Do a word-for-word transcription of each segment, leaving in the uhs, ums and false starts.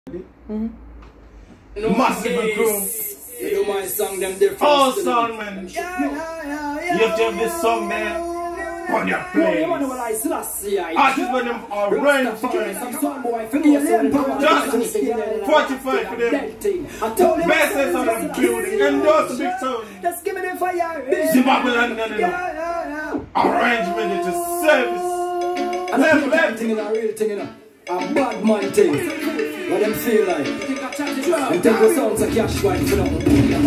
Mm-hmm. Massive and crew. You do my song, them different. Oh, song, man. Yeah, yeah, yeah, yeah. You have to have this song, man, on your playlist. Artists when them are running for it. Just forty-five for them. Best sense on them building. And those big sound. Just give me the fire. Zimbabwe and none of them. Arrangement is a service. And I'm not thing in a real thing, you know. A bad man thing. What them feel like. And take the sounds of cash wine for them.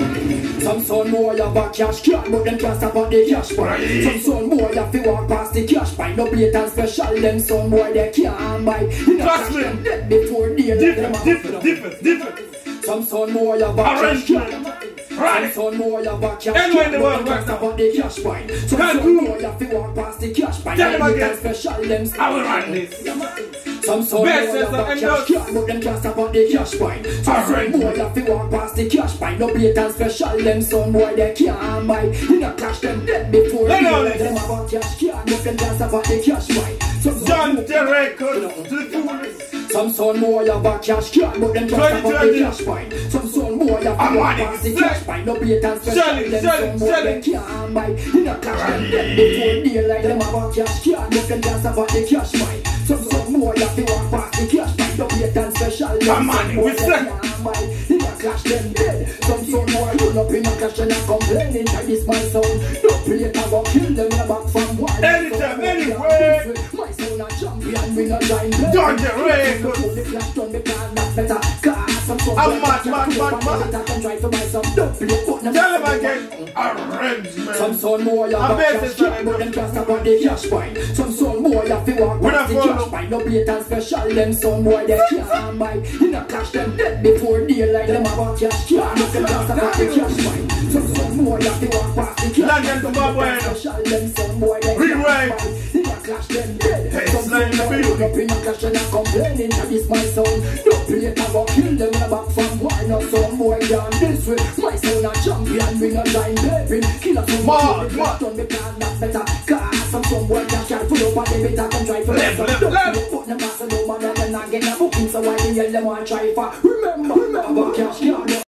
Some son more have a cash card, but them can't stop at the cash buy. Some son more have to walk past the cash buy. No blatant special, them son boy they can't buy. You know cash them dead before they different, different, different, different. Some son more have a cash card. Some son more have a cash card, but them can't stop at the cash buy. Some son more have to walk past the cash buy. No blatant special, them son. I will run this. Some son boy have a cash card, but them can't stop at the cash buy. Some son boy have to walk past the cash buy. No blatant special, them son boy they can't buy. You know clash them dead before they let them have a cash card, but them can't stop at the cash buy. Some John Jericho to the fullest. Some son boy have a cash card, but them can't stop at the cash buy. Some son boy have to walk past the cash buy. No blatant special, them son boy they can't buy. You know clash them dead before they let them have a cash card, but them can't stop at the cash buy. Some son boy have to walk past the cash buy. No blatant special, them son boy they can't buy. You know clash them dead. Some son boy run up in a clash and a complaining that this my sound. No play it, I go kill them in the back from one. Anytime, anyway. My sound a champion, we not join them. John Jericho. The clash done because that's better. Cause some son I'm mad, mad, mad, mad. I can try to buy some dope. Tell them again. Arrangement. Some son boy have a cash card, but them can't stop at the cash buy. Some son boy have to walk past the cash buy. No blatant special, them son boy they can't buy. You know clash them dead before daylight. Them have a cash card, but them can't stop at the cash buy. Some son boy have to walk past the cash buy. No blatant special, them son boy they can't buy. You know clash them dead. Some son boy run up in a clash and a complaining that this my sound. No play it, I go kill them in the back from why not some boy down this way. My sound a champion, we not line baby. Kill us some boy, they can't done because that's better. Cause some some boy that can't pull up and they better can try for less. Don't put them as a no man and then I get a booking, so why the hell them want try for. Remember, remember, cash card.